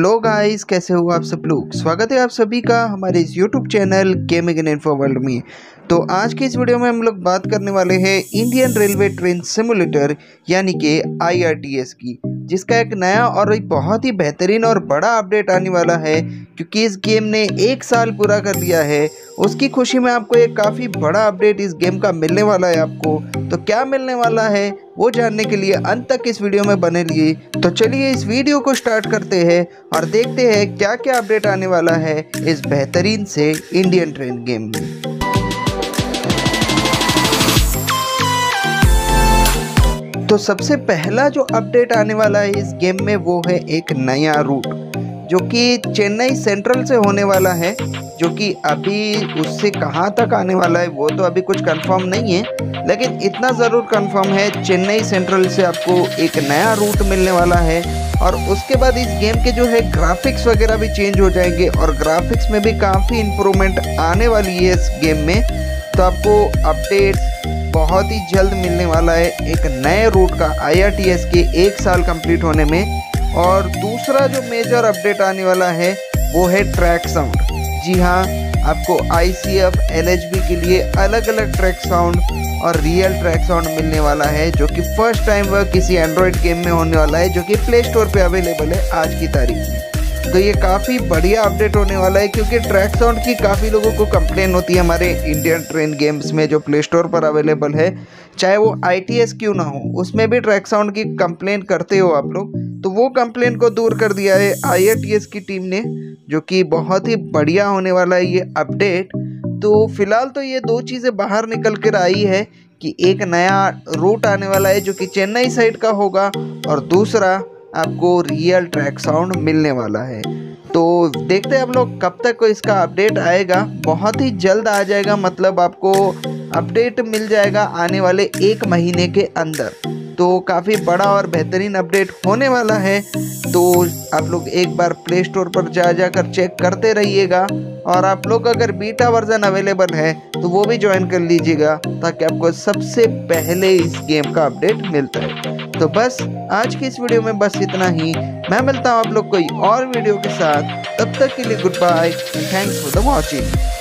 Hello guys, कैसे हो आप सब लोग। स्वागत है आप सभी का हमारे इस YouTube channel gaming in info world में। तो आज की इस वीडियो में हम लोग बात करने वाले हैं इंडियन रेलवे ट्रेन सिमुलेटर यानी कि IRTS की, जिसका एक नया और एक बहुत ही बेहतरीन और बड़ा अपडेट आने वाला है, क्योंकि इस गेम ने 1 साल पूरा कर लिया है। उसकी खुशी में आपको एक काफ़ी बड़ा अपडेट इस गेम का मिलने वाला है आपको। तो क्या मिलने वाला है वो जानने के लिए अंत तक इस वीडियो में बने रहिए। तो चलिए इस वीडियो को स्टार्ट करते हैं और देखते हैं क्या क्या अपडेट आने वाला है इस बेहतरीन से इंडियन ट्रेन गेम में। तो सबसे पहला जो अपडेट आने वाला है इस गेम में वो है एक नया रूट, जो कि चेन्नई सेंट्रल से होने वाला है। जो कि अभी उससे कहाँ तक आने वाला है वो तो अभी कुछ कंफर्म नहीं है, लेकिन इतना ज़रूर कंफर्म है चेन्नई सेंट्रल से आपको एक नया रूट मिलने वाला है। और उसके बाद इस गेम के जो है ग्राफिक्स वगैरह भी चेंज हो जाएंगे और ग्राफिक्स में भी काफ़ी इम्प्रूवमेंट आने वाली है इस गेम में। तो आपको अपडेट्स बहुत ही जल्द मिलने वाला है एक नए रूट का IRTS के 1 साल कंप्लीट होने में। और दूसरा जो मेजर अपडेट आने वाला है वो है ट्रैक साउंड। जी हाँ, आपको ICF LHB के लिए अलग अलग ट्रैक साउंड और रियल ट्रैक साउंड मिलने वाला है, जो कि फर्स्ट टाइम वह किसी एंड्रॉयड गेम में होने वाला है, जो कि प्ले स्टोर पे अवेलेबल है आज की तारीख में। तो ये काफ़ी बढ़िया अपडेट होने वाला है, क्योंकि ट्रैक साउंड की काफ़ी लोगों को कंप्लेन होती है हमारे इंडियन ट्रेन गेम्स में जो प्ले स्टोर पर अवेलेबल है, चाहे वो ITS क्यों ना हो, उसमें भी ट्रैक साउंड की कंप्लेन करते हो आप लोग। तो वो कंप्लेन को दूर कर दिया है IRTS की टीम ने, जो कि बहुत ही बढ़िया होने वाला है ये अपडेट। तो फिलहाल तो ये दो चीज़ें बाहर निकल कर आई है कि एक नया रूट आने वाला है जो कि चेन्नई साइड का होगा, और दूसरा आपको रियल ट्रैक साउंड मिलने वाला है। तो देखते हैं हम लोग कब तक को इसका अपडेट आएगा। बहुत ही जल्द आ जाएगा, मतलब आपको अपडेट मिल जाएगा आने वाले 1 महीने के अंदर। तो काफ़ी बड़ा और बेहतरीन अपडेट होने वाला है। तो आप लोग एक बार प्ले स्टोर पर जाकर चेक करते रहिएगा, और आप लोग अगर बीटा वर्जन अवेलेबल है तो वो भी ज्वाइन कर लीजिएगा, ताकि आपको सबसे पहले इस गेम का अपडेट मिलता है। तो बस आज की इस वीडियो में बस इतना ही। मैं मिलता हूँ आप लोग कोई और वीडियो के साथ, तब तक के लिए goodbye, thanks for the watching.